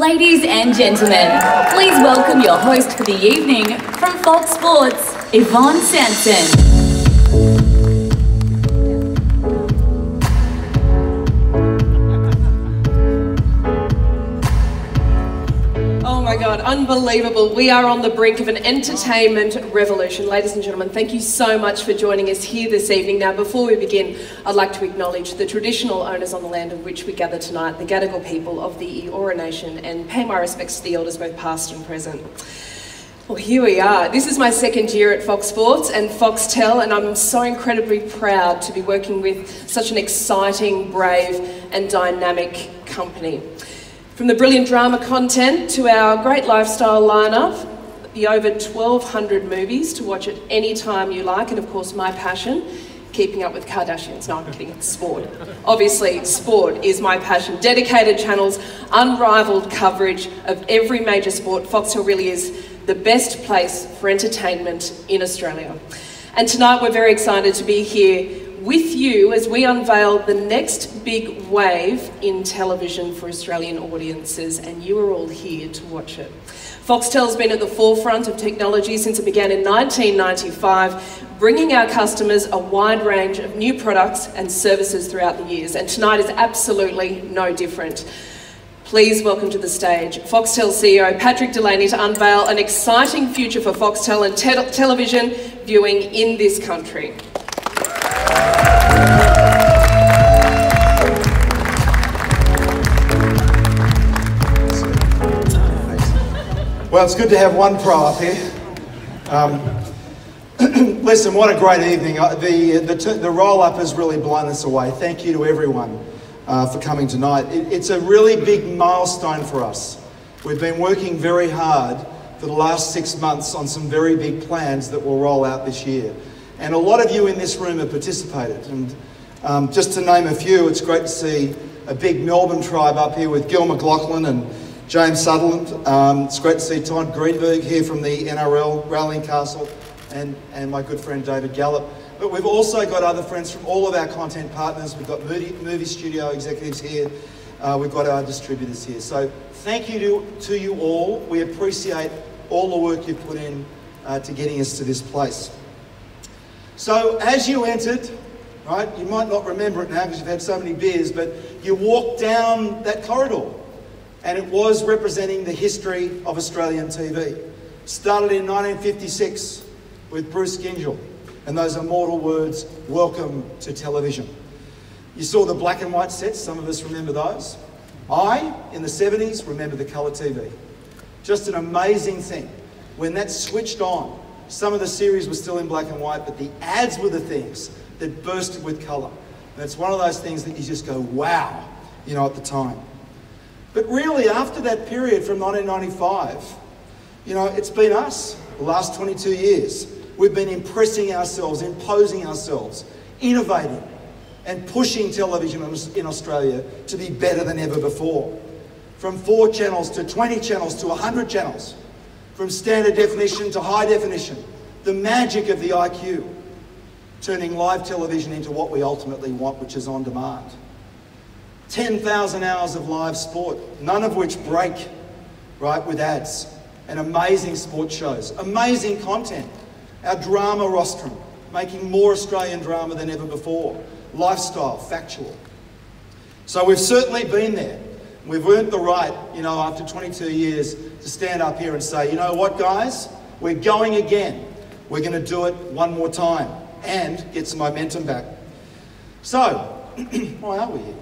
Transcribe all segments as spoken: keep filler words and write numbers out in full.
Ladies and gentlemen, please welcome your host for the evening from Fox Sports, Yvonne Sanson. Oh my God, unbelievable. We are on the brink of an entertainment revolution. Ladies and gentlemen, thank you so much for joining us here this evening. Now, before we begin, I'd like to acknowledge the traditional owners on the land on which we gather tonight, the Gadigal people of the Eora Nation, and pay my respects to the elders both past and present. Well, here we are. This is my second year at Fox Sports and Foxtel, and I'm so incredibly proud to be working with such an exciting, brave and dynamic company. From the brilliant drama content to our great lifestyle lineup, the over twelve hundred movies to watch at any time you like, and of course my passion, keeping up with Kardashians. No, I'm kidding, it's sport. Obviously, sport is my passion. Dedicated channels, unrivaled coverage of every major sport. Foxtel really is the best place for entertainment in Australia. And tonight we're very excited to be here with you as we unveil the next big wave in television for Australian audiences, and you are all here to watch it. Foxtel's been at the forefront of technology since it began in nineteen ninety-five, bringing our customers a wide range of new products and services throughout the years, and tonight is absolutely no different. Please welcome to the stage Foxtel C E O Patrick Delaney to unveil an exciting future for Foxtel and te television viewing in this country. Well, it's good to have one pro up here. Um, listen, what a great evening. Uh, the, the, the roll-up has really blown us away. Thank you to everyone uh, for coming tonight. It, it's a really big milestone for us. We've been working very hard for the last six months on some very big plans that will roll out this year. And a lot of you in this room have participated. And um, just to name a few, it's great to see a big Melbourne tribe up here with Gil McLaughlin and James Sutherland. Um, it's great to see Todd Greenberg here from the N R L, Rowling Castle, and, and my good friend David Gallup. But we've also got other friends from all of our content partners. We've got movie, movie studio executives here. Uh, we've got our distributors here. So thank you to, to you all. We appreciate all the work you've put in uh, to getting us to this place. So as you entered, right, you might not remember it now because you've had so many beers, but you walked down that corridor. And it was representing the history of Australian T V. Started in nineteen fifty-six with Bruce Gyngell and those immortal words, "Welcome to television." You saw the black and white sets, some of us remember those. I, in the seventies, remember the colour T V. Just an amazing thing. When that switched on, some of the series were still in black and white, but the ads were the things that bursted with colour. And it's one of those things that you just go, wow, you know, at the time. But really, after that period from nineteen ninety-five, you know, it's been us the last twenty-two years. We've been impressing ourselves, imposing ourselves, innovating and pushing television in Australia to be better than ever before. From four channels to twenty channels to one hundred channels. From standard definition to high definition. The magic of the I Q. Turning live television into what we ultimately want, which is on demand. ten thousand hours of live sport, none of which break, right, with ads. And amazing sports shows, amazing content. Our drama rostrum, making more Australian drama than ever before. Lifestyle, factual. So we've certainly been there. We've earned the right, you know, after twenty-two years to stand up here and say, you know what, guys, we're going again. We're going to do it one more time and get some momentum back. So, why are we here?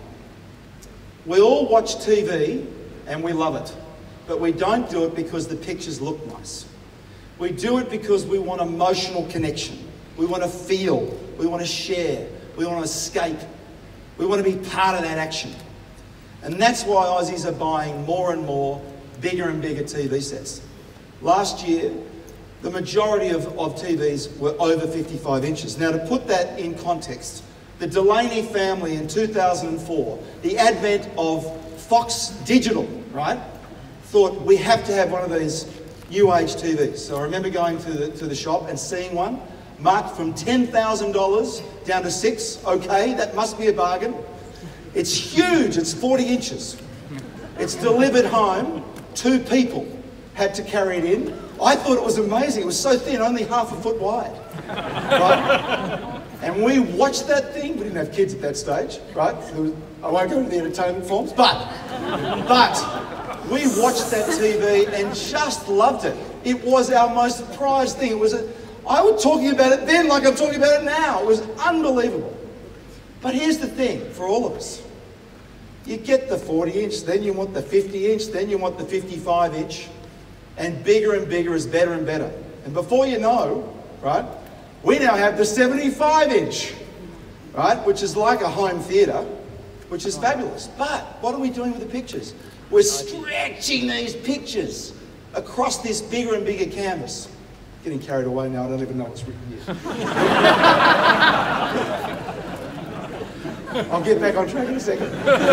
We all watch T V and we love it, but we don't do it because the pictures look nice. We do it because we want emotional connection. We want to feel, we want to share, we want to escape. We want to be part of that action. And that's why Aussies are buying more and more bigger and bigger T V sets. Last year, the majority of, of T Vs were over fifty-five inches. Now, to put that in context, the Delaney family in two thousand four, the advent of Fox Digital, right, thought we have to have one of these new age T Vs. So I remember going to the, to the shop and seeing one marked from ten thousand dollars down to six. Okay, that must be a bargain. It's huge, it's forty inches. It's delivered home two people had to carry it in. I thought it was amazing. It was so thin, only half a foot wide. Right? And we watched that thing. We didn't have kids at that stage, right? There was, I won't go into the entertainment forms, but, but we watched that T V and just loved it. It was our most prized thing. It was a, I was talking about it then like I'm talking about it now. It was unbelievable. But here's the thing for all of us. You get the forty inch, then you want the fifty inch, then you want the fifty-five inch, and bigger and bigger is better and better. And before you know, right, we now have the seventy-five inch, right, which is like a home theatre, which is fabulous. But what are we doing with the pictures? We're stretching these pictures across this bigger and bigger canvas. Getting carried away now, I don't even know what's written here. I'll get back on track in a second.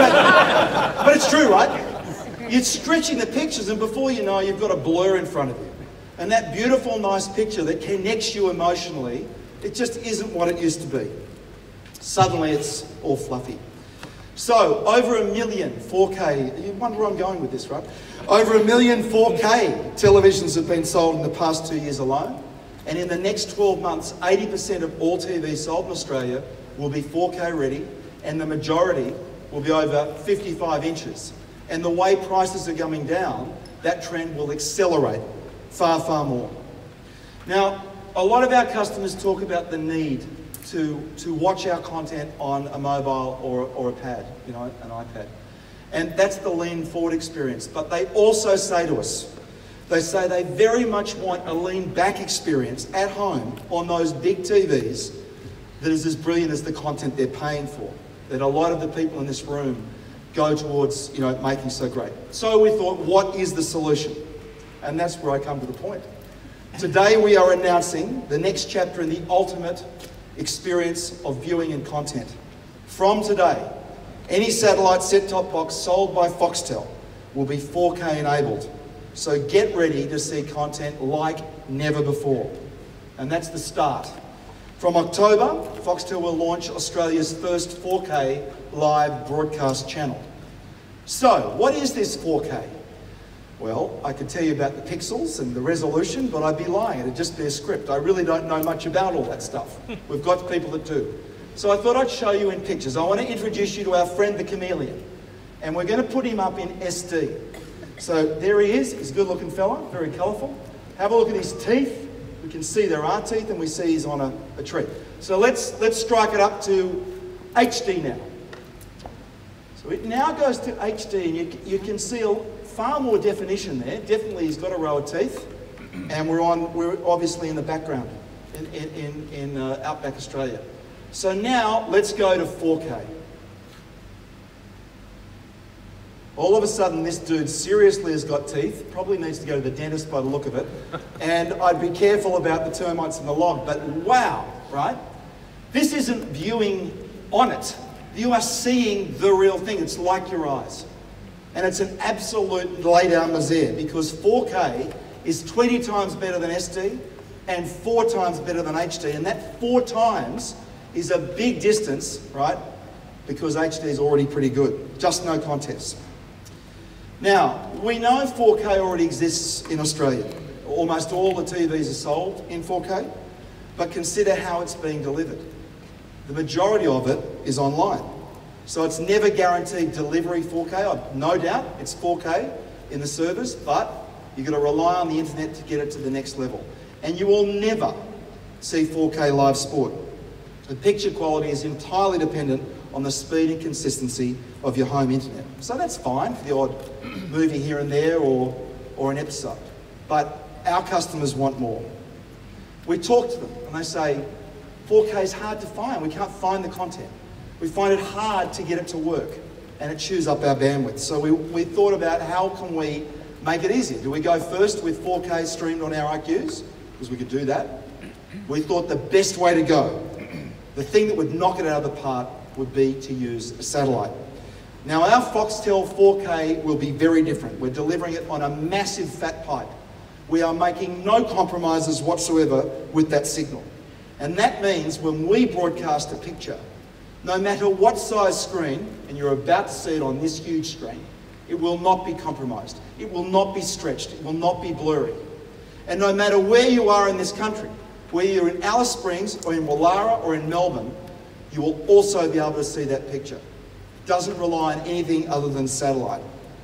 But, but it's true, right? You're stretching the pictures and before you know, you've got a blur in front of you. And that beautiful, nice picture that connects you emotionally, it just isn't what it used to be. Suddenly it's all fluffy. So, over a million four K, you wonder where I'm going with this, right? Over a million four K televisions have been sold in the past two years alone. And in the next twelve months, eighty percent of all T Vs sold in Australia will be four K ready, and the majority will be over fifty-five inches. And the way prices are coming down, that trend will accelerate far, far more. Now, a lot of our customers talk about the need to, to watch our content on a mobile or, or a pad, you know, an iPad. And that's the lean forward experience. But they also say to us, they say they very much want a lean back experience at home on those big T Vs that is as brilliant as the content they're paying for, that a lot of the people in this room go towards, you know, making so great. So we thought, what is the solution? And that's where I come to the point. Today we are announcing the next chapter in the ultimate experience of viewing and content. From today, any satellite set-top box sold by Foxtel will be four K enabled. So get ready to see content like never before. And that's the start. From October, Foxtel will launch Australia's first four K live broadcast channel. So, what is this four K? Well, I could tell you about the pixels and the resolution, but I'd be lying. It'd just be a script. I really don't know much about all that stuff. We've got people that do. So I thought I'd show you in pictures. I want to introduce you to our friend the chameleon. And we're going to put him up in S D. So there he is. He's a good-looking fella, very colourful. Have a look at his teeth. We can see there are teeth, and we see he's on a, a tree. So let's, let's strike it up to H D now. So it now goes to H D, and you, you can see a, far more definition there. Definitely he's got a row of teeth, and we're on. We're obviously in the background in, in, in, in uh, outback Australia. So now let's go to four K. All of a sudden this dude seriously has got teeth, probably needs to go to the dentist by the look of it, and I'd be careful about the termites in the log, but wow, right? This isn't viewing on it. You are seeing the real thing. It's like your eyes. And it's an absolute lay down misere because four K is twenty times better than S D and four times better than H D. And that four times is a big distance, right? Because H D is already pretty good. Just no contest. Now, we know four K already exists in Australia. Almost all the T Vs are sold in four K, but consider how it's being delivered. The majority of it is online. So it's never guaranteed delivery four K. I've no doubt it's four K in the service, but you've got to rely on the internet to get it to the next level. And you will never see four K live sport. The picture quality is entirely dependent on the speed and consistency of your home internet. So that's fine for the odd movie here and there or, or an episode. But our customers want more. We talk to them and they say, four K is hard to find. We can't find the content. We find it hard to get it to work and it chews up our bandwidth. So we, we thought about how can we make it easier. Do we go first with four K streamed on our I Qs? Because we could do that. We thought the best way to go, the thing that would knock it out of the park, would be to use a satellite. Now our Foxtel four K will be very different. We're delivering it on a massive fat pipe. We are making no compromises whatsoever with that signal. And that means when we broadcast a picture, no matter what size screen, and you're about to see it on this huge screen, It will not be compromised. It will not be stretched. It will not be blurry. And no matter where you are in this country, whether you're in Alice Springs or in Wallara or in Melbourne, you will also be able to see that picture. It doesn't rely on anything other than satellite.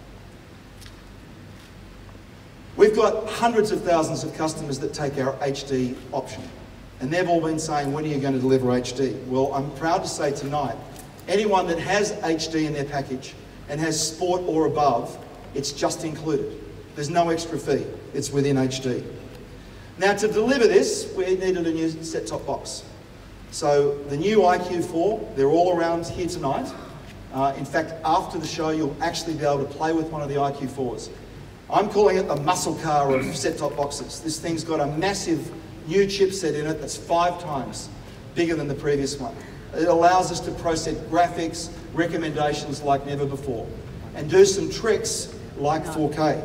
We've got hundreds of thousands of customers that take our H D option. And they've all been saying, when are you going to deliver H D? Well, I'm proud to say tonight, anyone that has H D in their package and has sport or above, it's just included. There's no extra fee. It's within H D. Now, to deliver this, we needed a new set-top box. So the new I Q four, they're all around here tonight. Uh, in fact, after the show, you'll actually be able to play with one of the I Q fours. I'm calling it the muscle car of set-top boxes. This thing's got a massive new chipset in it that's five times bigger than the previous one. It allows us to process graphics, recommendations like never before, and do some tricks like four K.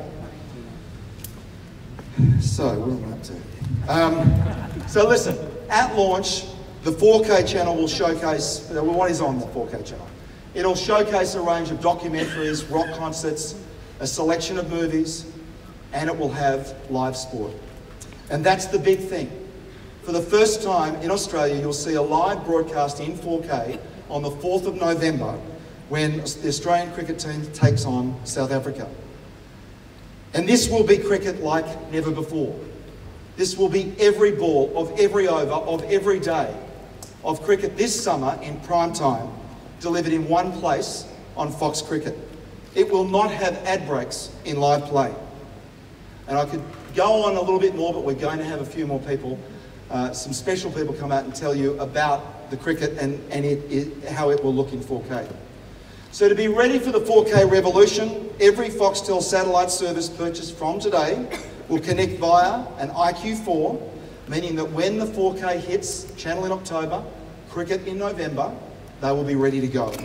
So, what am I up to? Um, so listen, at launch, the four K channel will showcase, well, what is on the four K channel? It'll showcase a range of documentaries, rock concerts, a selection of movies, and it will have live sport. And that's the big thing. For the first time in Australia, you'll see a live broadcast in four K on the fourth of November when the Australian cricket team takes on South Africa. And this will be cricket like never before. This will be every ball of every over of every day of cricket this summer in prime time, delivered in one place on Fox Cricket. It will not have ad breaks in live play. And I could go on a little bit more, but we're going to have a few more people, uh, some special people come out and tell you about the cricket and, and it, it, how it will look in four K. So to be ready for the four K revolution, every Foxtel satellite service purchased from today will connect via an I Q four, meaning that when the four K hits channel in October, cricket in November, they will be ready to go.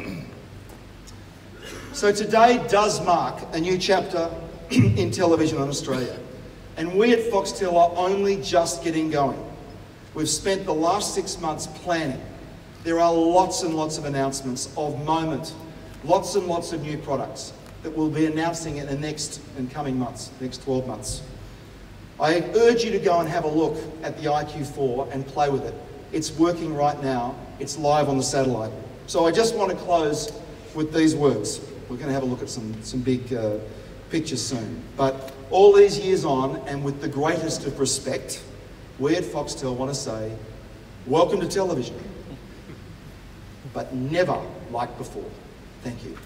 So today does mark a new chapter in television in Australia. And we at Foxtel are only just getting going. We've spent the last six months planning. There are lots and lots of announcements of moment, lots and lots of new products that we'll be announcing in the next and coming months, next twelve months. I urge you to go and have a look at the I Q four and play with it. It's working right now. It's live on the satellite. So I just want to close with these words. We're going to have a look at some, some big uh, pictures soon. But all these years on, and with the greatest of respect, we at Foxtel want to say, welcome to television, but never like before. Thank you.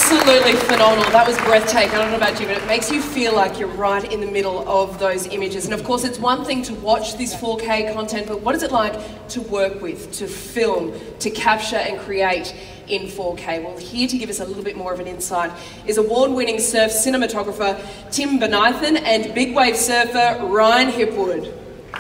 Absolutely phenomenal. That was breathtaking. I don't know about you, but it makes you feel like you're right in the middle of those images. And of course, it's one thing to watch this four K content, but what is it like to work with, to film, to capture and create in four K? Well, here to give us a little bit more of an insight is award-winning surf cinematographer Tim Benithan and big wave surfer Ryan Hipwood.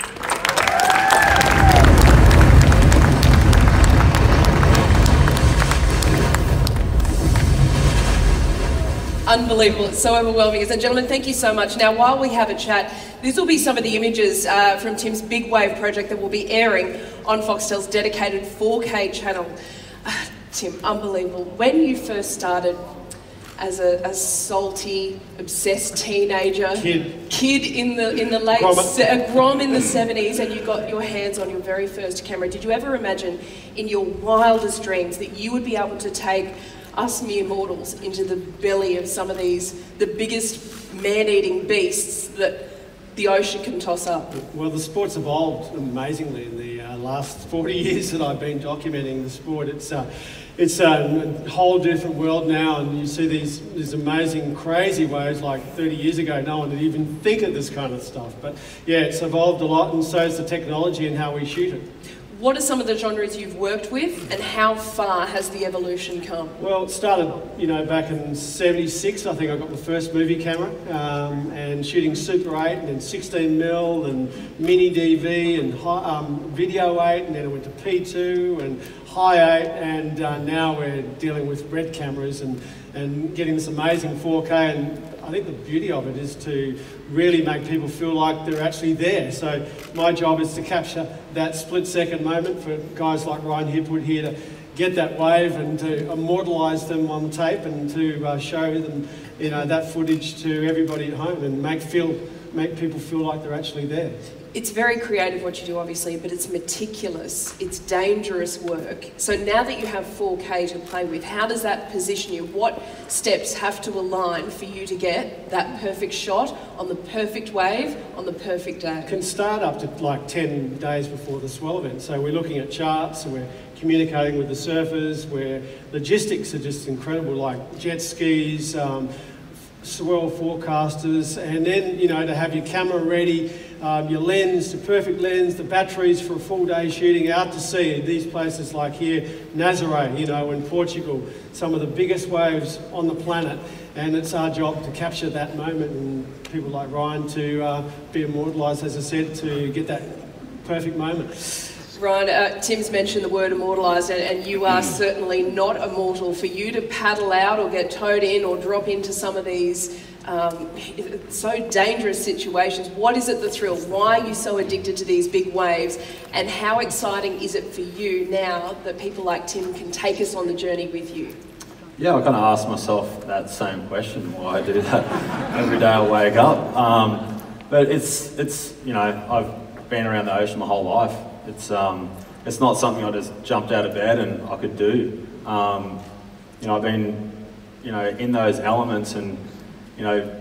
Unbelievable, it's so overwhelming. And gentlemen, thank you so much. Now, while we have a chat, these will be some of the images uh, from Tim's Big Wave project that will be airing on Foxtel's dedicated four K channel. Uh, Tim, unbelievable. When you first started as a, a salty, obsessed teenager, kid, kid in the in the late, a grom in the seventies, and you got your hands on your very first camera, did you ever imagine in your wildest dreams that you would be able to take us mere mortals into the belly of some of these, the biggest man-eating beasts that the ocean can toss up? Well, the sport's evolved amazingly in the uh, last forty years that I've been documenting the sport. It's uh, it's a whole different world now, and you see these, these amazing, crazy waves. Like thirty years ago, no one would even think of this kind of stuff. But yeah, it's evolved a lot, and so is the technology and how we shoot it. What are some of the genres you've worked with, and how far has the evolution come? Well, it started, you know, back in seventy-six, I think I got the first movie camera, um, and shooting Super eight, and then sixteen mil, and Mini D V, and high, um, Video eight, and then it went to P two, and High eight, and uh, now we're dealing with red cameras, and, and getting this amazing four K, and I think the beauty of it is to really make people feel like they're actually there. So my job is to capture that split second moment for guys like Ryan Hipwood here to get that wave and to immortalise them on tape and to uh, show them, you know, that footage to everybody at home and make feel make people feel like they're actually there. It's very creative what you do, obviously, but it's meticulous, it's dangerous work. So now that you have four K to play with, how does that position you? What steps have to align for you to get that perfect shot on the perfect wave on the perfect day? It can start up to like ten days before the swell event. So we're looking at charts, and we're communicating with the surfers, where logistics are just incredible, like jet skis, um, swell forecasters, and then, you know, to have your camera ready, um, your lens, the perfect lens, the batteries for a full day shooting out to sea. These places like here, Nazaré, you know, in Portugal, some of the biggest waves on the planet, and it's our job to capture that moment, and people like Ryan to uh, be immortalised, as I said, to get that perfect moment. Ryan, uh, Tim's mentioned the word immortalised, and, and you are certainly not immortal. For you to paddle out or get towed in or drop into some of these um, so dangerous situations, what is it the thrill? Why are you so addicted to these big waves? And how exciting is it for you now that people like Tim can take us on the journey with you? Yeah, I kind of ask myself that same question, why I do that every day I wake up. Um, but it's, it's, you know, I've been around the ocean my whole life. It's, um, it's not something I just jumped out of bed and I could do. Um, you know, I've been, you know, in those elements and, you know,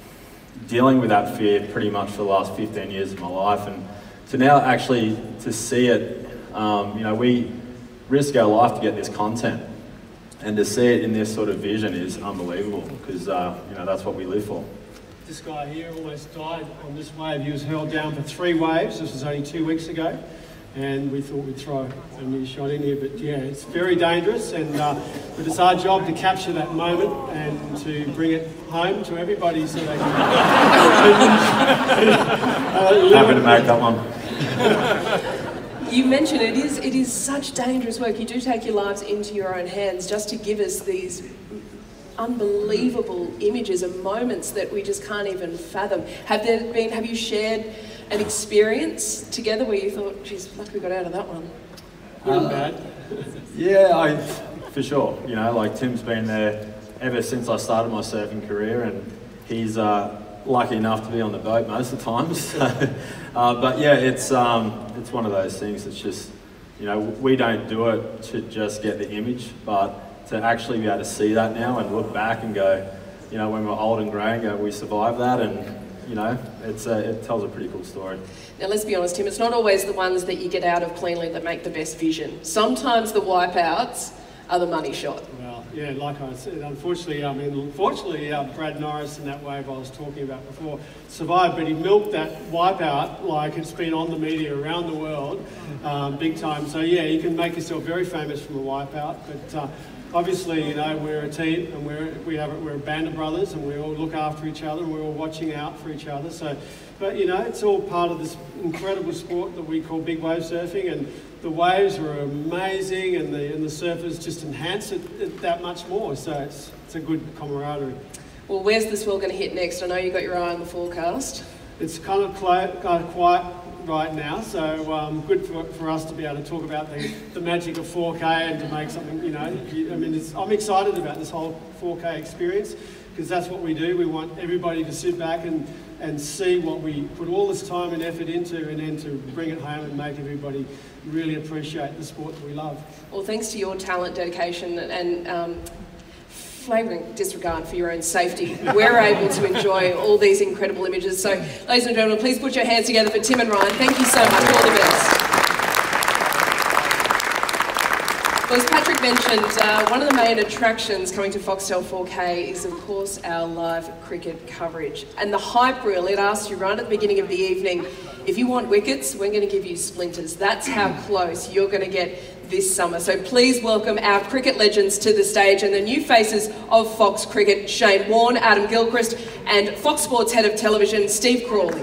dealing with that fear pretty much for the last fifteen years of my life. And to now actually to see it, um, you know, we risk our life to get this content. And to see it in this sort of vision is unbelievable because, uh, you know, that's what we live for. This guy here almost died on this wave. He was held down for three waves. This was only two weeks ago. And we thought we'd throw a new shot in here. But yeah, it's very dangerous. And uh, but it's our job to capture that moment and to bring it home to everybody so they can... uh, Happy to make that one. You mentioned it is, it is such dangerous work. You do take your lives into your own hands just to give us these unbelievable images and moments that we just can't even fathom. Have there been, have you shared an experience together where you thought, geez, lucky we got out of that one? Good and bad? Yeah, I, for sure. You know, like Tim's been there ever since I started my surfing career, and he's uh, lucky enough to be on the boat most of the time. So, uh, but yeah, it's um, it's one of those things that's just, you know, we don't do it to just get the image, but to actually be able to see that now and look back and go, you know, when we're old and grey and go, we survived that, and you know, it's a, it tells a pretty cool story. Now let's be honest, Tim, it's not always the ones that you get out of cleanly that make the best vision. Sometimes the wipeouts are the money shot. Well, yeah, like I said, unfortunately, I mean, unfortunately, uh, Brad Norris in that wave I was talking about before survived, but he milked that wipeout like it's been on the media around the world, um, big time. So yeah, you can make yourself very famous from a wipeout, but uh, obviously, you know, we're a team and we're we have we're a band of brothers and we all look after each other and we're all watching out for each other. So, but you know, it's all part of this incredible sport that we call big wave surfing, and the waves were amazing, and the and the surfers just enhance it, it that much more. So it's it's a good camaraderie. Well, where's the swell going to hit next? I know you've got your eye on the forecast. It's kind of cli- kind of quiet right now, so um, good for, for us to be able to talk about the, the magic of four K and to make something, you know, I mean, it's, I'm excited about this whole four K experience, because that's what we do. We want everybody to sit back and, and see what we put all this time and effort into, and then to bring it home and make everybody really appreciate the sport that we love. Well, thanks to your talent, dedication and um, flagrant disregard for your own safety, we're able to enjoy all these incredible images. So, ladies and gentlemen, please put your hands together for Tim and Ryan. Thank you so much. All the best. Well, as Patrick mentioned, uh, one of the main attractions coming to Foxtel four K is, of course, our live cricket coverage. And the hype reel, it asks you right at the beginning of the evening, if you want wickets, we're going to give you splinters. That's how close you're going to get this summer. So please welcome our cricket legends to the stage and the new faces of Fox Cricket, Shane Warne, Adam Gilchrist, and Fox Sports Head of Television, Steve Crawley.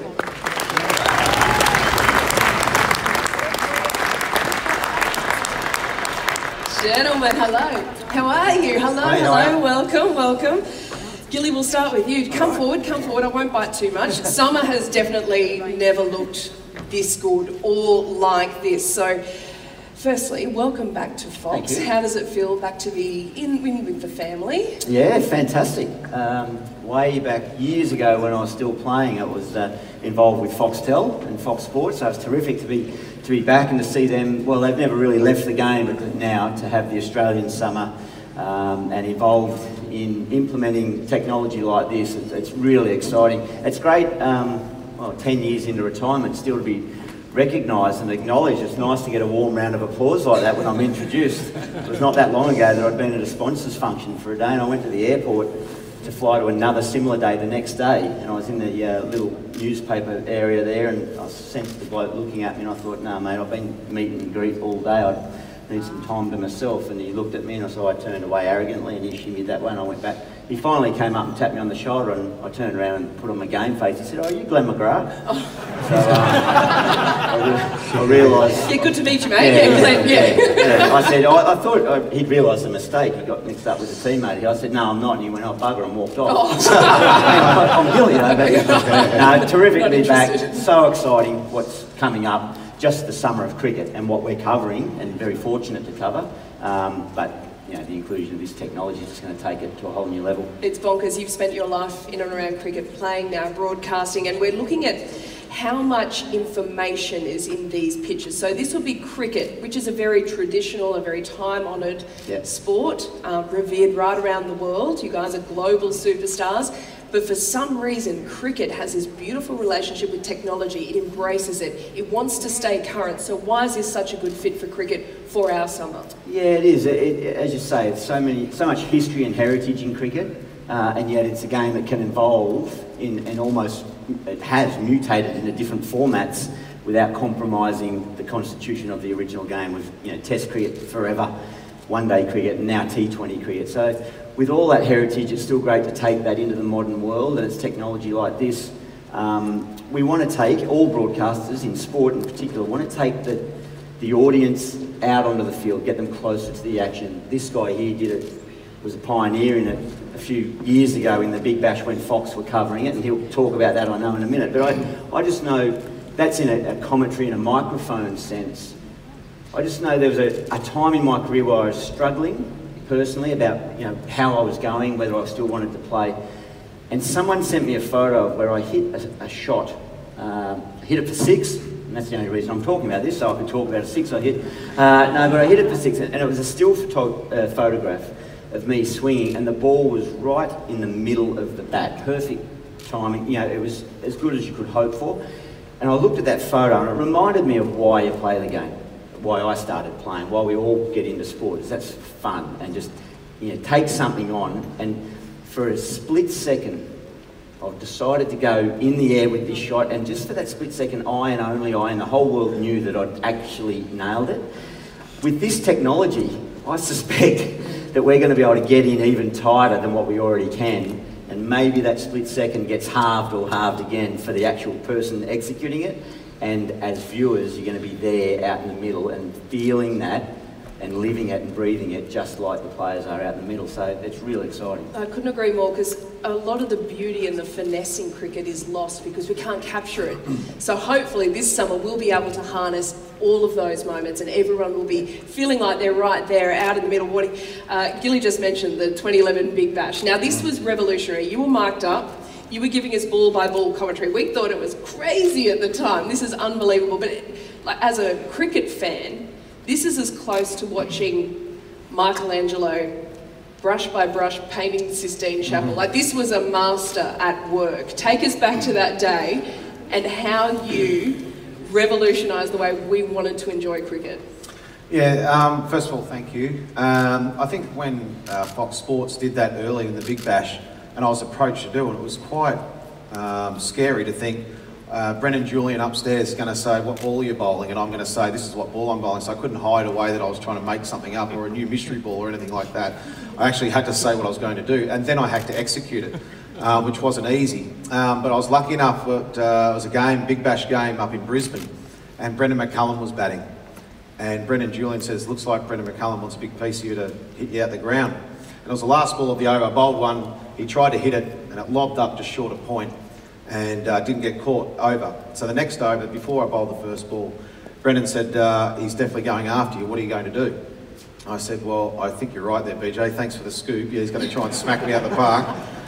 Gentlemen, hello. How are you? Hello, Hi, hello, welcome, welcome. Gilly, we'll start with you. Come forward, come forward. I won't bite too much. Summer has definitely never looked this good or like this. So, firstly, welcome back to Fox. How does it feel back to be in, in with the family? Yeah, fantastic. Um, way back years ago when I was still playing, I was uh, involved with Foxtel and Fox Sports, so it's terrific to be to be back and to see them. Well, they've never really left the game, but now to have the Australian summer um, and involved in implementing technology like this, it's, it's really exciting. It's great, um, well, ten years into retirement, still to be recognised and acknowledged. It's nice to get a warm round of applause like that when I'm introduced. It was not that long ago that I'd been at a sponsors function for a day, and I went to the airport to fly to another similar day the next day, and I was in the uh, little newspaper area there, and I sensed the bloke looking at me, and I thought, no mate, I've been meet and greet all day, I need some time to myself. And he looked at me, and so I turned away arrogantly, and he shimmied that way, and I went back. He finally came up and tapped me on the shoulder, and I turned around and put on my game face. He said, "Oh, are you Glenn McGrath?" Oh. So uh, I, re- I realised... Yeah, good to meet you, mate. Yeah, yeah, Glenn, yeah. yeah. yeah. I said, I, I thought I, he'd realised the mistake. He got mixed up with a teammate. I said, "No, I'm not." And he went, "Oh, bugger," and walked off. Oh. So, I'm Gilly, you know, but no, terrific to be back. So exciting what's coming up. Just the summer of cricket and what we're covering, and very fortunate to cover. Um, but you know, the inclusion of this technology is just going to take it to a whole new level. It's bonkers. You've spent your life in and around cricket, playing now, broadcasting, and we're looking at how much information is in these pitches. So this will be cricket, which is a very traditional, a very time-honoured yep. sport, um, revered right around the world. You guys are global superstars. But for some reason, cricket has this beautiful relationship with technology. It embraces it. It wants to stay current. So why is this such a good fit for cricket for our summer? Yeah, it is. It, it, as you say, it's so many, so much history and heritage in cricket, uh, and yet it's a game that can evolve in, and almost, it has mutated into different formats without compromising the constitution of the original game. With you know, Test cricket forever, one-day cricket, and now T twenty cricket. So, with all that heritage, it's still great to take that into the modern world, and it's technology like this. Um, we want to take, all broadcasters in sport in particular, want to take the, the audience out onto the field, get them closer to the action. This guy here did it, was a pioneer in it a few years ago in the Big Bash when Fox were covering it, and he'll talk about that, I know, in a minute. But I, I just know that's in a, a commentary and a microphone sense. I just know there was a, a time in my career where I was struggling personally about you know how I was going, whether I still wanted to play, and someone sent me a photo of where I hit a, a shot, um, hit it for six, and that's the only reason I'm talking about this, so I could talk about a six I hit. Uh, no, but I hit it for six, and it was a still photo uh, photograph of me swinging, and the ball was right in the middle of the bat, perfect timing. You know, it was as good as you could hope for. And I looked at that photo, and it reminded me of why you play the game. Why I started playing, why we all get into sport, is that's fun and just you know, take something on, and for a split second, I've decided to go in the air with this shot, and just for that split second, I and only I and the whole world knew that I'd actually nailed it. With this technology, I suspect that we're going to be able to get in even tighter than what we already can, and maybe that split second gets halved or halved again for the actual person executing it. And as viewers, you're going to be there out in the middle and feeling that and living it and breathing it just like the players are out in the middle. So it's really exciting. I couldn't agree more, because a lot of the beauty and the finesse in cricket is lost because we can't capture it. So hopefully this summer we'll be able to harness all of those moments, and everyone will be feeling like they're right there out in the middle. What uh, Gilly just mentioned, the twenty eleven Big Bash. Now this was revolutionary. You were mic'd up. You were giving us ball by ball commentary. We thought it was crazy at the time. This is unbelievable. But it, like, as a cricket fan, this is as close to watching Michelangelo brush by brush painting the Sistine Chapel. Like, this was a master at work. Take us back to that day and how you revolutionised the way we wanted to enjoy cricket. Yeah, um, first of all, thank you. Um, I think when uh, Fox Sports did that early in the Big Bash, and I was approached to do it, it was quite um, scary to think uh, Brendan Julian upstairs is going to say, what ball are you bowling? And I'm going to say, this is what ball I'm bowling. So I couldn't hide away that I was trying to make something up or a new mystery ball or anything like that. I actually had to say what I was going to do, and then I had to execute it, uh, which wasn't easy. Um, but I was lucky enough that uh, it was a game, Big Bash game up in Brisbane, and Brendan McCullum was batting. And Brendan Julian says, looks like Brendan McCullum wants a big piece of you to hit you out the ground. And it was the last ball of the over. I bowled one. He tried to hit it, and it lobbed up just short of point, and uh, didn't get caught over. So the next over, before I bowled the first ball, Brendan said, uh, he's definitely going after you. What are you going to do? I said, well, I think you're right there, B J. Thanks for the scoop. Yeah, he's going to try and smack me out the park.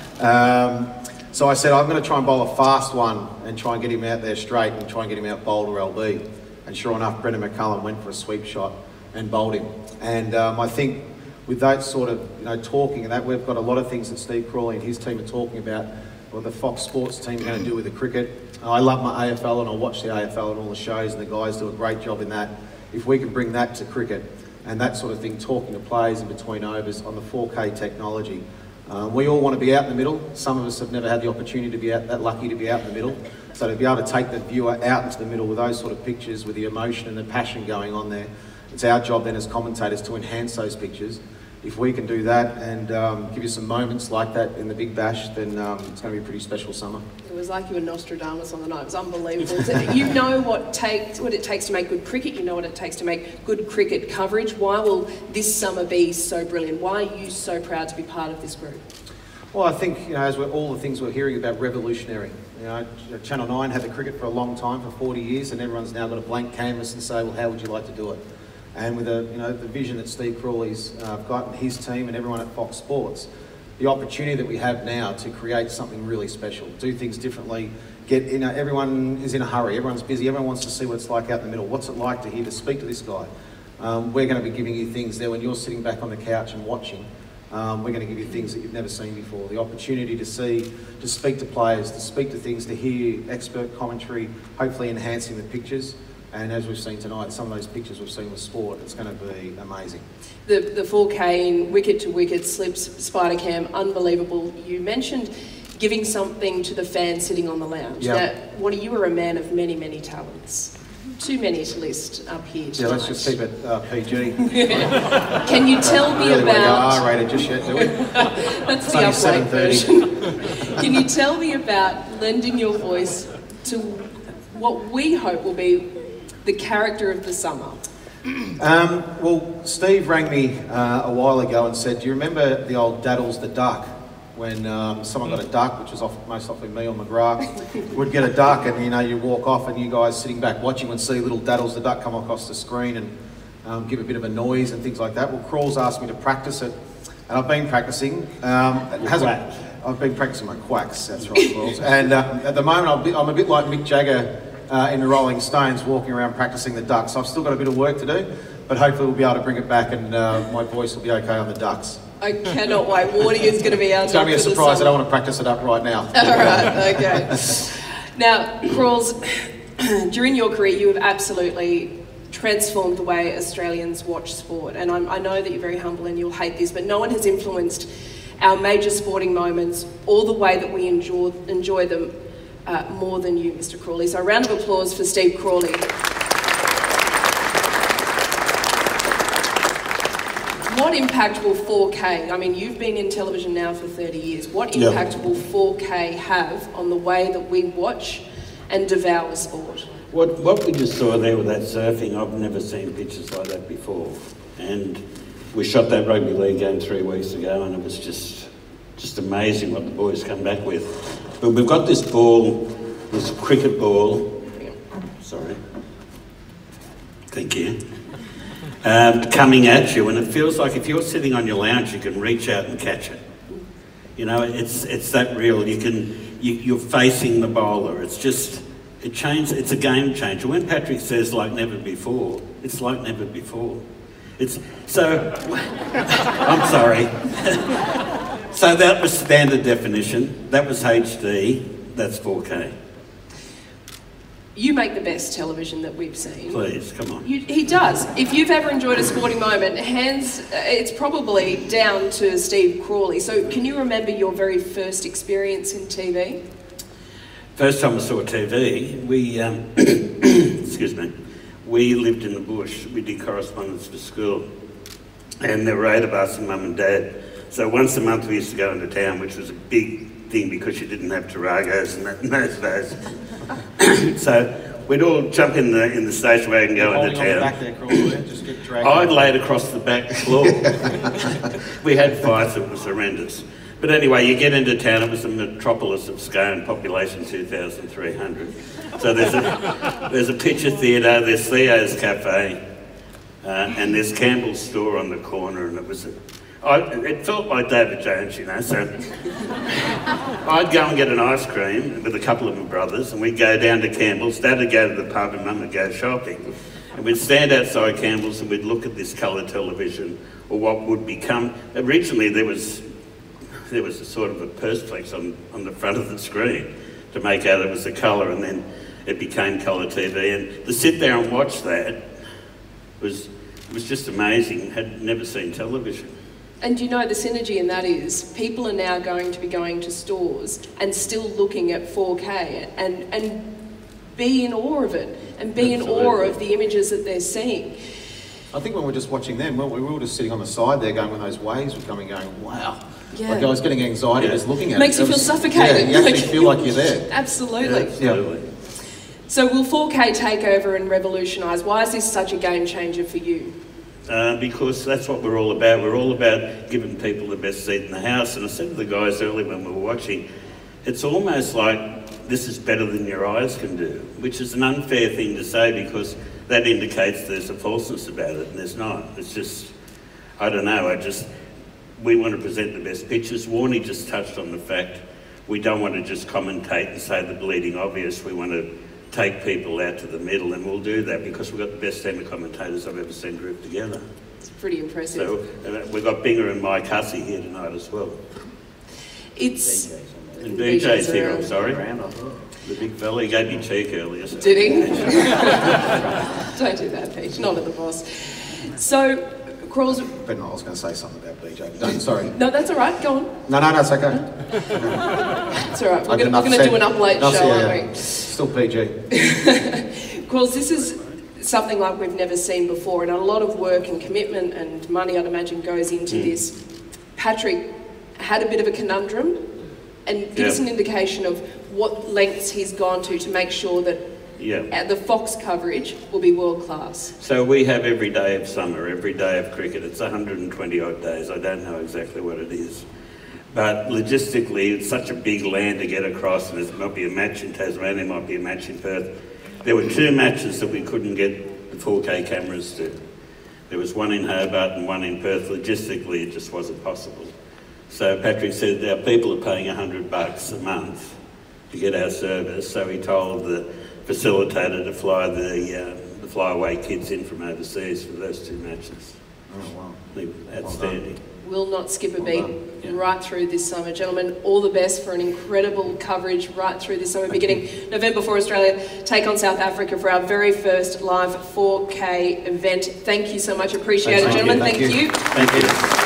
Um, so I said, I'm going to try and bowl a fast one and try and get him out there straight and try and get him out bowled or L B. And sure enough, Brendan McCullum went for a sweep shot and bowled him. And um, I think with that sort of, you know, talking and that, we've got a lot of things that Steve Crawley and his team are talking about, what the Fox Sports team are going to do with the cricket. I love my A F L, and I watch the A F L and all the shows, and the guys do a great job in that. If we can bring that to cricket and that sort of thing, talking to players in between overs on the four K technology, uh, we all want to be out in the middle. Some of us have never had the opportunity to be out, that lucky to be out in the middle. So to be able to take the viewer out into the middle with those sort of pictures, with the emotion and the passion going on there, it's our job then as commentators to enhance those pictures. If we can do that and um, give you some moments like that in the Big Bash, then um, it's going to be a pretty special summer. It was like you were Nostradamus on the night. It was unbelievable. You know what, take, what it takes to make good cricket. You know what it takes to make good cricket coverage. Why will this summer be so brilliant? Why are you so proud to be part of this group? Well, I think, you know, as we're, all the things we're hearing about revolutionary. You know, Channel nine had the cricket for a long time, for forty years, and everyone's now got a blank canvas and say, well, how would you like to do it? And with the, you know, the vision that Steve Crawley's uh, got and his team and everyone at Fox Sports, the opportunity that we have now to create something really special, do things differently, get, you know, everyone is in a hurry, everyone's busy, everyone wants to see what it's like out in the middle. What's it like to hear, to speak to this guy? Um, we're going to be giving you things there when you're sitting back on the couch and watching. Um, we're going to give you things that you've never seen before. The opportunity to see, to speak to players, to speak to things, to hear expert commentary, hopefully enhancing the pictures. And as we've seen tonight, some of those pictures we've seen with sport, it's going to be amazing. The, the four K in wicket to wicket, slips, spider cam, unbelievable. You mentioned giving something to the fans sitting on the lounge. Yep. Now, Waddy, you are a man of many, many talents. Too many to list up here tonight. Yeah, let's just keep it uh, P G. Can you tell me really about... R rated just yet, do we? That's it's the only seven thirty. Can you tell me about lending your voice to what we hope will be the character of the summer? Um, well, Steve rang me uh, a while ago and said, do you remember the old Daddles the Duck? When um, someone got a duck, which was often, most often me or McGrath, would get a duck, and you know, you walk off and you guys sitting back watching would see little Daddles the Duck come across the screen and um, give a bit of a noise and things like that. Well, Crawls asked me to practice it, and I've been practicing. Um, it hasn't, I've been practicing my quacks, that's right, Crawls. And um, at the moment, I'm a, bit, I'm a bit like Mick Jagger uh, in the Rolling Stones, walking around practicing the duck. So I've still got a bit of work to do, but hopefully we'll be able to bring it back and uh, my voice will be okay on the ducks. I cannot wait. Waddy is going to be our It's going to be a surprise. I don't want to practice it up right now. All right, okay. Now, Crawls, during your career, you have absolutely transformed the way Australians watch sport. And I'm, I know that you're very humble and you'll hate this, but no one has influenced our major sporting moments or the way that we enjoy, enjoy them uh, more than you, Mister Crawley. So a round of applause for Steve Crawley. What impact will four K, I mean, you've been in television now for thirty years, what impact yep. will four K have on the way that we watch and devour sport? What, what we just saw there with that surfing, I've never seen pictures like that before. And we shot that rugby league game three weeks ago and it was just, just amazing what the boys come back with. But we've got this ball, this cricket ball, sorry, thank you. Um, coming at you, and it feels like if you're sitting on your lounge, you can reach out and catch it. You know, it's it's that real. You can, you, you're facing the bowler. It's just, it changes. It's a game changer. When Patrick says like never before, it's like never before. It's so. I'm sorry. So that was standard definition. That was H D. That's four K. You make the best television that we've seen. Please, come on. You, he does. If you've ever enjoyed a sporting moment, hands, it's probably down to Steve Crawley. So can you remember your very first experience in T V? First time I saw T V, we, um, excuse me, we lived in the bush. We did correspondence for school. And there were eight of us and mum and dad. So once a month we used to go into town, which was a big thing because you didn't have Taragos in, that, in those days. So we'd all jump in the in the station wagon and go into town. Back there, Crawley, just get dragged I'd laid across the back floor. We had fights, it was horrendous. But anyway, you get into town, it was the metropolis of Scone, population two thousand three hundred. So there's a, there's a picture theatre, there's Theo's Cafe, uh, and there's Campbell's store on the corner, and it was a, I, it felt like David Jones, you know, so I'd go and get an ice cream with a couple of my brothers and we'd go down to Campbell's, Dad would go to the pub and Mum would go shopping. And we'd stand outside Campbell's and we'd look at this colour television, or what would become, originally there was there was a sort of a perspex on, on the front of the screen to make out it was a colour, and then it became colour T V. And to sit there and watch that was, it was just amazing. Had never seen television. And you know, the synergy in that is people are now going to be going to stores and still looking at four K and, and be in awe of it and be Absolutely. in awe of the images that they're seeing. I think when we're just watching them, well, we were all just sitting on the side there going, when those waves were coming, going, wow. Yeah. Like I was getting anxiety yeah. just looking at Makes it. Makes you was, feel suffocated. Yeah, you actually feel like you're there. Absolutely. Yeah, absolutely. Yeah. So will four K take over and revolutionise? Why is this such a game changer for you? Uh, because that's what we're all about. We're all about giving people the best seat in the house. And I said to the guys earlier when we were watching, it's almost like this is better than your eyes can do, which is an unfair thing to say because that indicates there's a falseness about it, and there's not. It's just, I don't know, I just, we want to present the best pictures. Warne just touched on the fact we don't want to just commentate and say the bleeding obvious. We want to take people out to the middle, and we'll do that because we've got the best team of commentators I've ever seen grouped together. It's pretty impressive. So uh, we've got Binger and Mike Hussey here tonight as well. It's... And B J's here, I'm sorry. The big fella, he gave me cheek earlier. So. Did he? Don't do that, Peach, not at the boss. So, Crawls... But no, I was going to say something about B J. No, sorry. No, that's all right, go on. No, no, no, it's okay. It's all right, we're going to do an up late show, yeah, aren't yeah. we? Still P G. Crawls, this is something like we've never seen before, and a lot of work and commitment and money, I'd imagine, goes into mm. this. Patrick had a bit of a conundrum, and give yeah. us an indication of what lengths he's gone to to make sure that yeah. the Fox coverage will be world class. So we have every day of summer, every day of cricket. It's one hundred twenty odd days. I don't know exactly what it is. But logistically, it's such a big land to get across, and there might be a match in Tasmania, might be a match in Perth. There were two matches that we couldn't get the four K cameras to. There was one in Hobart and one in Perth. Logistically, it just wasn't possible. So Patrick said our people are paying a hundred bucks a month to get our service. So he told the facilitator to fly the, uh, the flyaway kids in from overseas for those two matches. Oh, wow. Outstanding. Well will not skip a Well beat done. Yeah. right through this summer. Gentlemen, all the best for an incredible coverage right through this summer, beginning November for Australia, take on South Africa for our very first live four K event. Thank you so much, appreciate it, gentlemen. Thank you. Thank you.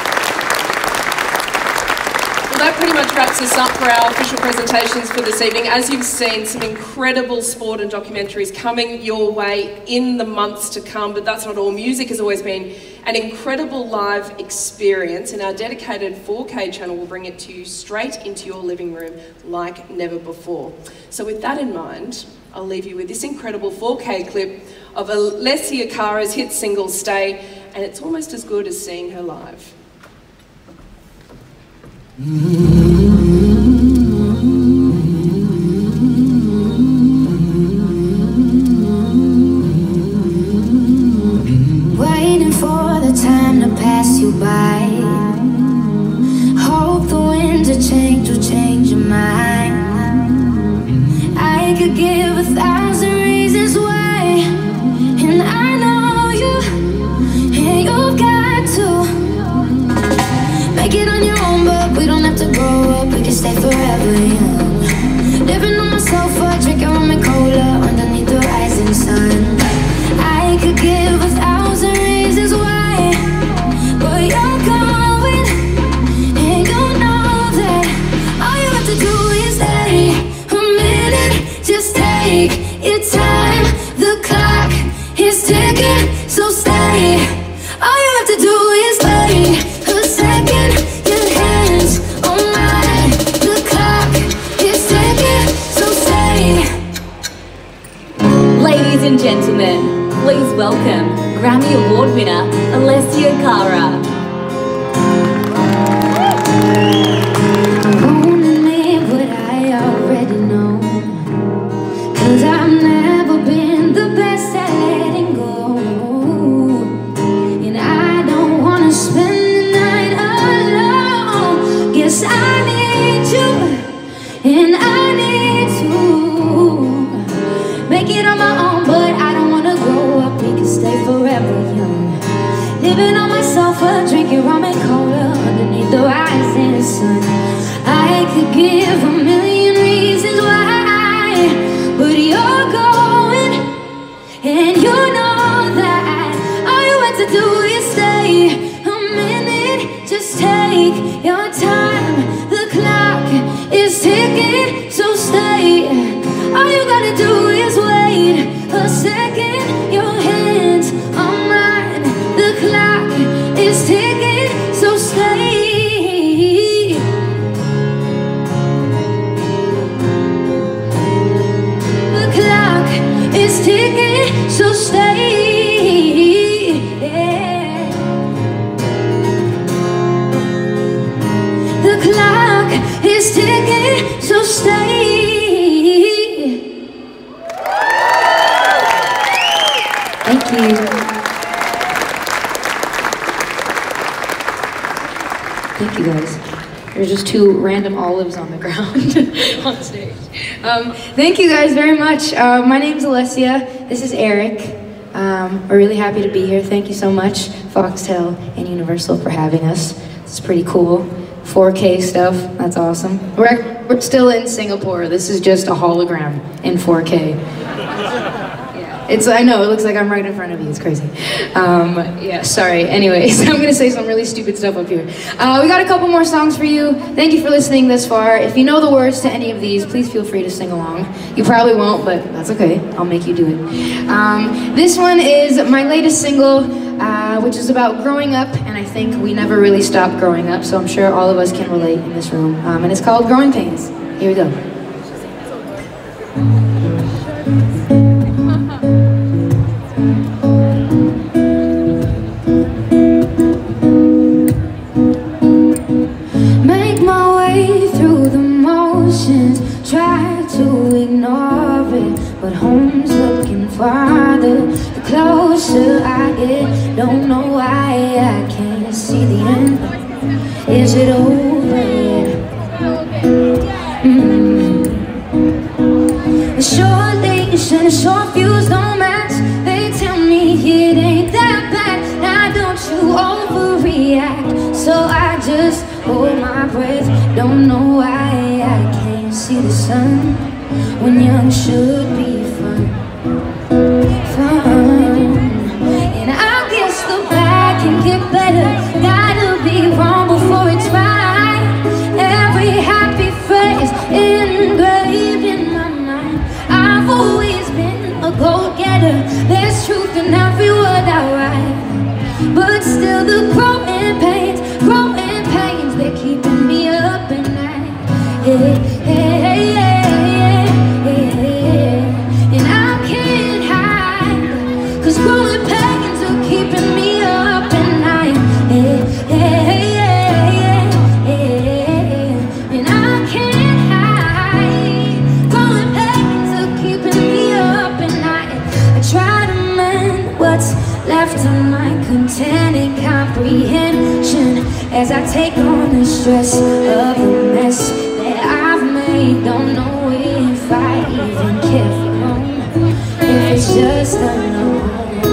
That pretty much wraps us up for our official presentations for this evening. As you've seen, some incredible sport and documentaries coming your way in the months to come, but that's not all. Music has always been an incredible live experience, and our dedicated four K channel will bring it to you straight into your living room like never before. So with that in mind, I'll leave you with this incredible four K clip of Alessia Cara's hit single, Stay, and it's almost as good as seeing her live. Waiting for the time to pass you by. Hope the winds of change will change your mind. I could give a thousand reasons why, and I know you, and you've got to make it on your own, but we don't have to grow up, we can stay forever young. Living on my sofa, drinking rum and cola underneath the rising sun. I could give a thousand reasons why, but you're going, and you know that all you have to do is stay a minute, just take your time. The clock is ticking, so stay. All you have to do is wait a second, your hands on mine. The clock is ticking, so stay. Ladies and gentlemen, please welcome Grammy Award winner Alessia Cara. I won't admit what I already know, 'cause I've never been the best at letting go. And I don't wanna spend the night alone. Guess I need you, and I need to make it on my own, but I don't wanna grow up, we can stay forever young. Living on my sofa, drinking rum and cola underneath the rising sun. I could give a million reasons why, but you're going, and you know that all you have to do is stay a minute, just take your time. The clock is ticking, so stay. All you gotta do is wait a second, your hands on mine. The clock is ticking, so stay. The clock is ticking, so stay. Yeah. The clock is ticking, so stay. Thank you. Thank you guys. There's just two random olives on the ground on stage. Um, thank you guys very much. Uh, my name's Alessia. This is Eric. Um, we're really happy to be here. Thank you so much, Foxtel and Universal, for having us. It's pretty cool. four K stuff. That's awesome. We're, we're still in Singapore. This is just a hologram in four K. It's, I know, it looks like I'm right in front of you. It's crazy. Um, yeah, sorry. Anyways, I'm going to say some really stupid stuff up here. Uh, we got a couple more songs for you. Thank you for listening this far. If you know the words to any of these, please feel free to sing along. You probably won't, but that's okay. I'll make you do it. Um, this one is my latest single, uh, which is about growing up, and I think we never really stopped growing up, so I'm sure all of us can relate in this room. Um, and it's called Growing Pains. Here we go. Make my way through the motions, try to ignore it, but home's looking farther. The closer I get, don't know why I can't see the end. Is it over yet? Mm. The short days and the short views don't match. They tell me it ain't that bad. Now don't you overreact. So don't know why I can't see the sun when young should be fun, fun. And I guess the bad can get better. Gotta be wrong before it's right. Every happy phrase engraved in my mind. I've always been a go-getter. There's truth in every word I write, but still the growing pains, growing pains, they're keeping me up at night. Hey, hey, hey, hey, hey, hey. And I can't hide, 'cause growing pains are keeping me up at night. Hey, hey, hey, hey, hey. And I can't hide, growing pains are keeping me up at night. I try to mend what's left of my contented comprehension as I take on the stress of the mess that I've made. Don't know if I even care for home, if it's just unknown.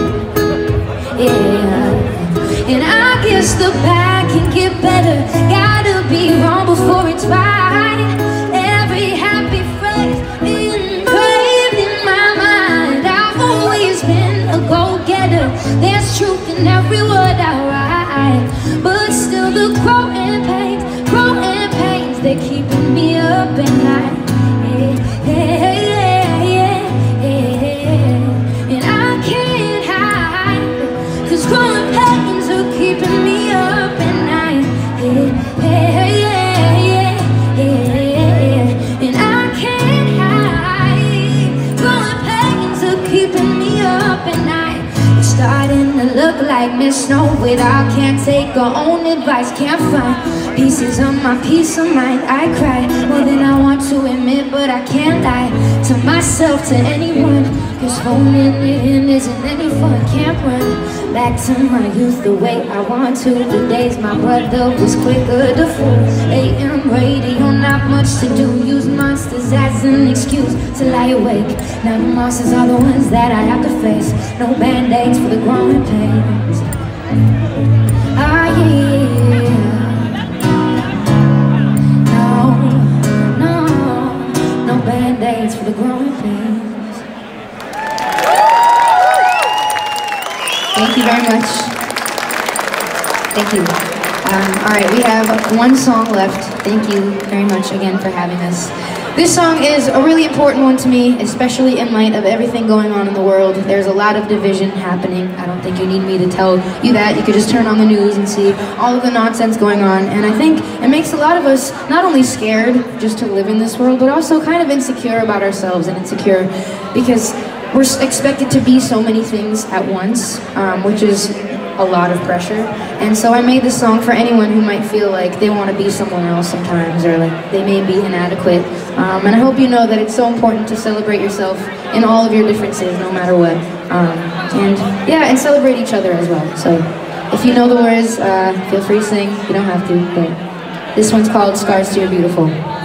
Yeah, and I guess the bad can get better. Gotta be wrong before it's right. Every happy phrase engraved in my mind. I've always been a go-getter. There's truth in every word I write, but still the growing pains, growing pains, they're keeping me up at night. Yeah, yeah, yeah, yeah, yeah. And I can't hide, 'cause growing pains are keeping me up at night. Yeah, yeah, yeah, yeah, yeah. And I can't hide, growing pains are keeping me up at night. It's starting to look like Miss Snow without, can't take her own advice, can't find pieces of my peace of mind. I cry more than I want to admit, but I can't lie to myself, to anyone, 'cause holding it in isn't any fun. Can't run back to my youth the way I want to. The days my brother was quicker to fool. A M radio, not much to do. Use monsters as an excuse to lie awake. Now the monsters are the ones that I have to face. No band-aids for the growing pains. Ah, yeah. No, no, no band-aids for the growing pains. Thank you very much. Thank you. Um, all right, we have one song left. Thank you very much again for having us. This song is a really important one to me, especially in light of everything going on in the world. There's a lot of division happening. I don't think you need me to tell you that. You could just turn on the news and see all of the nonsense going on. And I think it makes a lot of us not only scared just to live in this world, but also kind of insecure about ourselves, and insecure because we're expected to be so many things at once, um, which is a lot of pressure. And so I made this song for anyone who might feel like they want to be someone else sometimes, or like they may be inadequate. Um, and I hope you know that it's so important to celebrate yourself in all of your differences, no matter what. Um, and yeah, and celebrate each other as well. So if you know the words, uh, feel free to sing. You don't have to, but this one's called Scars to Your Beautiful.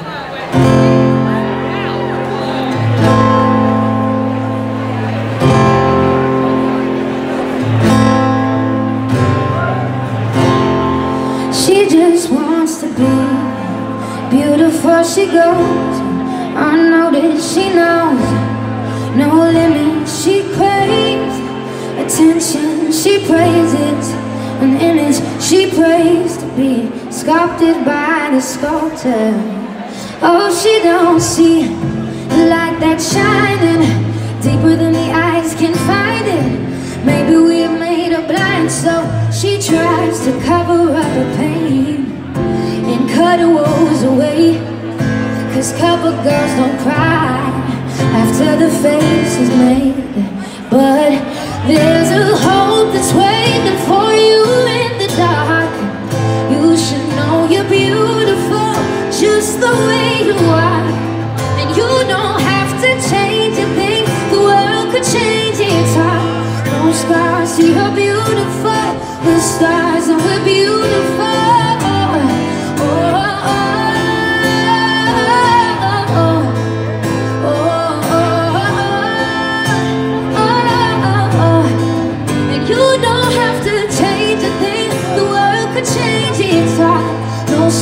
She just wants to be beautiful, she goes unnoticed, she knows no limits, she craves attention, she praises an image, she prays to be sculpted by the sculptor. Oh, she don't see the light that's shining deeper than the eyes can find it. Maybe we've made her blind, so she tries to cover up her pain and cut her woes away. 'Cause cover girls don't cry after the face is made. But there's a hope that's waiting for you in the dark. You should know you're beautiful just the way you are. And you don't have to change a thing, the world could change its heart. No scars, see you're beautiful, the stars and we're beautiful. Oh, oh, oh.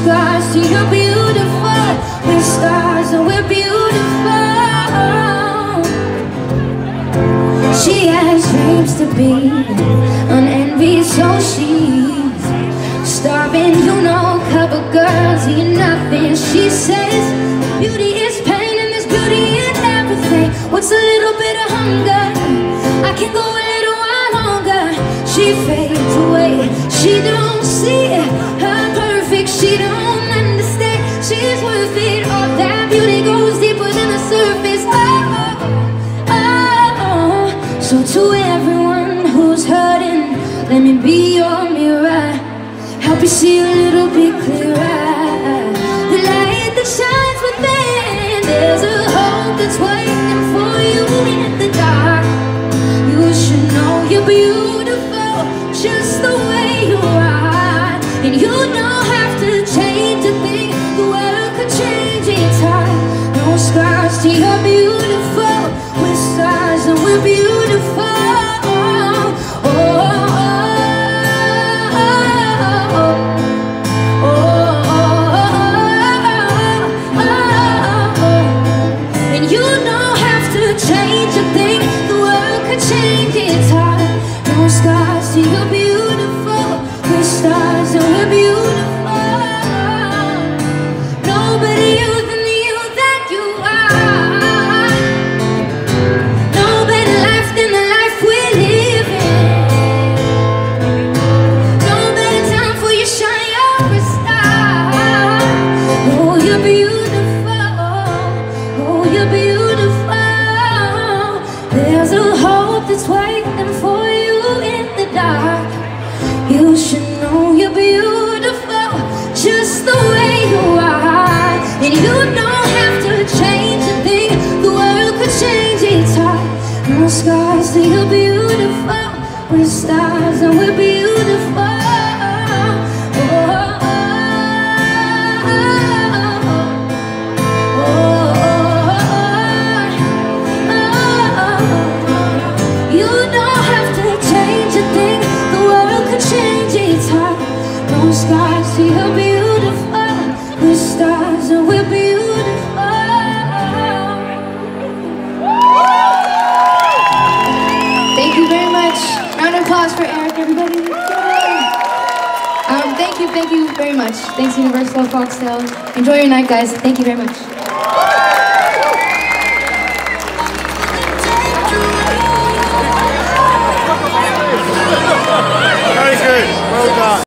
scars to you're beautiful. We're stars and we're beautiful. She has dreams to be an envy, so she's starving. You know, cover girls eat nothing. She says beauty is pain and there's beauty in everything. What's a little bit of hunger? I can go a little while longer. She fades away. She don't see her perfect. She don't understand. She's worth it. All that beauty goes deeper than the surface. Oh, oh, oh. So to everyone who's hurting, let me be your mirror. Help you see a little bit clearer. The light that shines within. There's a hope that's waiting for you in the dark. You should know you're beautiful just the way you are. And you don't have to change a thing. The world could change its heart. No scars to you're beautiful. We're stars and we're beautiful. Oh, oh, oh, oh, oh, oh. And you don't have to change a thing. The world could change its heart. No scars to you're beautiful. We're stars and we're beautiful. Nobody you than the you that you are. No better life than the life we live in. No better time for you shine, you're a star. Oh, you're beautiful. Oh, you're beautiful. There's a hope that's waiting for you in the dark. You should know you're beautiful just the way you are. And you don't have to change a thing. The world could change its heart. No scars to you're beautiful. We're stars and we're beautiful. Oh, oh, oh, oh, oh. You don't have to change a thing. The world could change its heart. No scars to you're beautiful. We're stars and we're beautiful. Thank you very much. Round of applause for Eric, everybody. Um, thank you, thank you very much. Thanks, Universal, Foxtel. Enjoy your night, guys. Thank you very much. Very good. Well done.